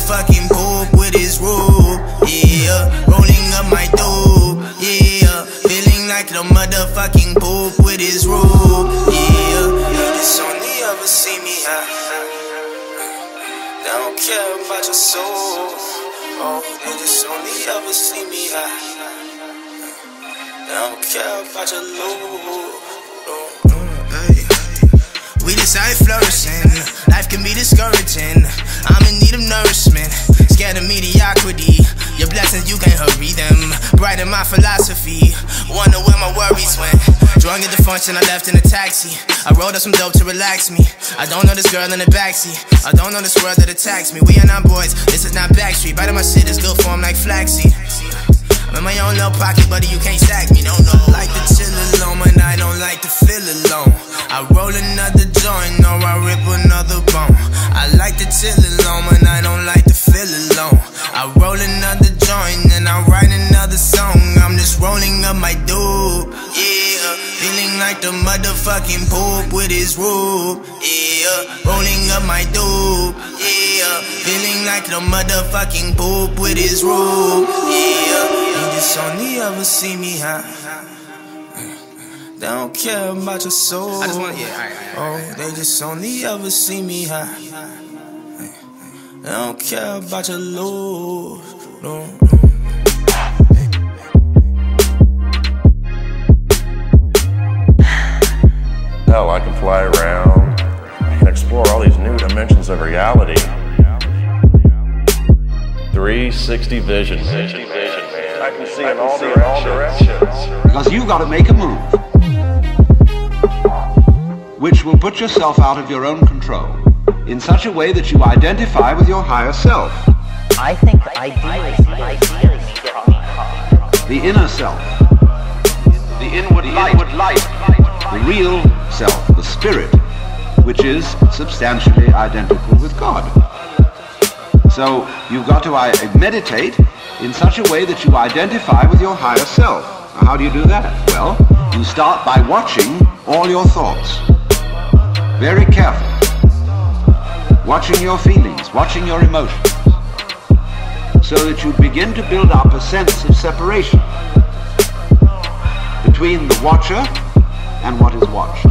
motherfucking poop with his rope. Yeah, rolling up my dope. Yeah, feeling like the motherfucking poop with his rope. Yeah, they just only ever see me high. They don't care about your soul. Oh, they just only ever see me high. They don't care about your load. We decide flourishing. Life can be discouraging. I'm in need of nourishment. Scared of mediocrity. Your blessings, you can't hurry them. Bright in my philosophy. Wonder where my worries went. Drunk at the function, I left in a taxi. I rolled up some dope to relax me. I don't know this girl in the backseat. I don't know this world that attacks me. We are not boys, this is not Backstreet. Biting my shit is good form like flaxseed. I'm in my own little pocket, buddy, you can't stack me, no. I like to chill alone, and I don't like to feel alone. I roll another joint, or I rip another bone. I like to chill alone, and I don't like to feel alone. I roll another joint, and I write another song. I'm just rolling up my dope, yeah. Feeling like the motherfucking poop with his rope, yeah. Rolling up my dope, yeah. Feeling like the motherfucking poop with his rope, yeah. They just only ever see me high. They don't care about your soul. I just wanna, oh, they just only ever see me high. They don't care about your load. No. Hell, I can fly around. I can explore all these new dimensions of reality. 360 vision. I can see in all directions. Because you got to make a move, which will put yourself out of your own control in such a way that you identify with your higher self. I think ideally the inner self, the inward light, the real self, the spirit, which is substantially identical with God. So you've got to meditate in such a way that you identify with your higher self. Now, how do you do that? Well, you start by watching all your thoughts. Very careful. Watching your feelings, watching your emotions, so that you begin to build up a sense of separation between the watcher and what is watched.